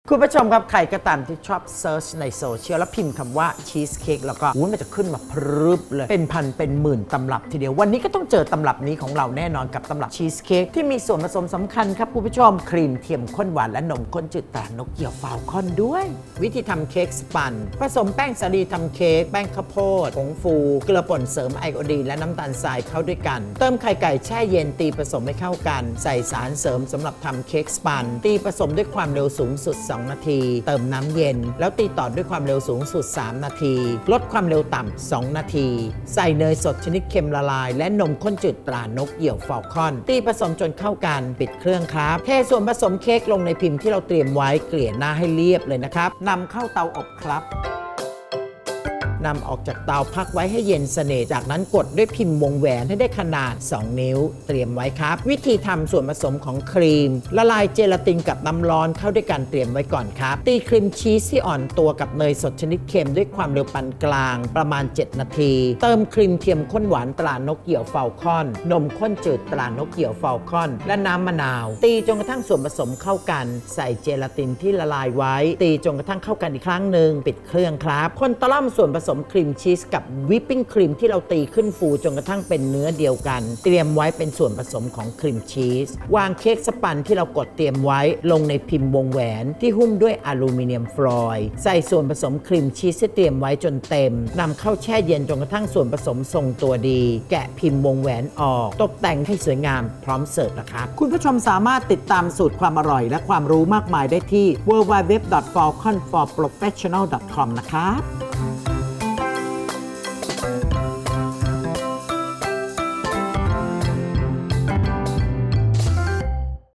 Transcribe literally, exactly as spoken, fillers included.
คุณผู้ชมครับใครก็ตามที่ชอบเซิร์ชในโซเชียลแล้วพิมพ์คำว่าชีสเค้กแล้วก็มันจะขึ้นมาพรึบเลยเป็นพันเป็นหมื่นตำรับทีเดียววันนี้ก็ต้องเจอตำรับนี้ของเราแน่นอนกับตำรับชีสเค้กที่มีส่วนผสมสำคัญครับคุณผู้ชมครีมเทียมข้นหวานและนมข้นจืดตรานกเหยี่ยวฟาวคอนด้วยวิธีทำเค้กสปันผสมแป้งสาลีทำเค้กแป้งข้าวโพดผงฟูเกลือป่นเสริมไอโอดีนและน้ำตาลทรายเข้าด้วยกันเติมไข่ไก่แช่เย็นตีผสมให้เข้ากันใส่สารเสริมสำหรับทำเค้กสปันตีผสมด้วยความเร็วสูงสุดสองนาทีเติมน้ำเย็นแล้วตีต่อด้วยความเร็วสูงสุดสามนาทีลดความเร็วต่ำสองนาทีใส่เนยสดชนิดเค็มละลายและนมข้นจืดตรานกเหยี่ยวฟอลคอนตีผสมจนเข้ากันปิดเครื่องครับเทส่วนผสมเค้กลงในพิมพ์ที่เราเตรียมไว้เกลี่ยหน้าให้เรียบเลยนะครับนำเข้าเตาอบครับนำออกจากเตาพักไว้ให้เย็นสนิทจากนั้นกดด้วยพิมพ์วงแหวนให้ได้ขนาดสองนิ้วเตรียมไว้ครับวิธีทำส่วนผสมของครีมละลายเจลาตินกับน้ำร้อนเข้าด้วยกันเตรียมไว้ก่อนครับตีครีมชีสที่อ่อนตัวกับเนยสดชนิดเค็มด้วยความเร็วปานกลางประมาณเจ็ดนาทีเติมครีมเทียมข้นหวานตรานกเหยี่ยวฟอลคอนนมข้นจืดตรานกเหยี่ยวฟอลคอนและน้ำมะนาวตีจนกระทั่งส่วนผสมเข้ากันใส่เจลาตินที่ละลายไว้ตีจนกระทั่งเข้ากันอีกครั้งหนึ่งปิดเครื่องครับคนตะล่อมส่วนผสมครีมชีสกับวิปปิ้งครีมที่เราตีขึ้นฟูจนกระทั่งเป็นเนื้อเดียวกันเตรียมไว้เป็นส่วนผสมของครีมชีสวางเค้กสปันที่เรากดเตรียมไว้ลงในพิมพ์วงแหวนที่หุ้มด้วยอลูมิเนียมฟลอยล์ใส่ส่วนผสมครีมชีสที่เตรียมไว้จนเต็มนำเข้าแช่เย็นจนกระทั่งส่วนผสมทรงตัวดีแกะพิมพ์วงแหวนออกตกแต่งให้สวยงามพร้อมเสิร์ฟนะครับคุณผู้ชมสามารถติดตามสูตรความอร่อยและความรู้มากมายได้ที่ ดับเบิลยู ดับเบิลยู ดับเบิลยู ดอท ฟอลคอน ฟอร์ โปรเฟชชั่นแนล ดอท คอม นะครับ